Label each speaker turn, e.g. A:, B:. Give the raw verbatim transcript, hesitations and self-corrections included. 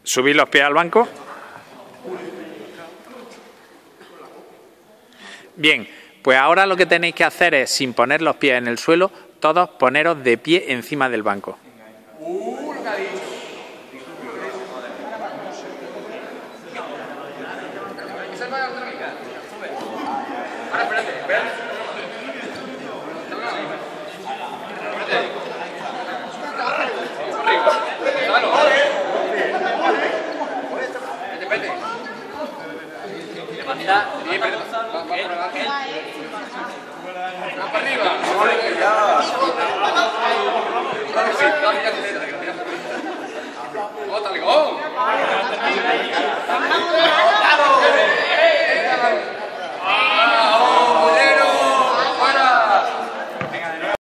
A: Subid los pies al banco. Bien, pues ahora lo que tenéis que hacer es, sin poner los pies en el suelo, todos poneros de pie encima del banco.
B: Uh, lo que ha dicho. Ahora espérate, espérate.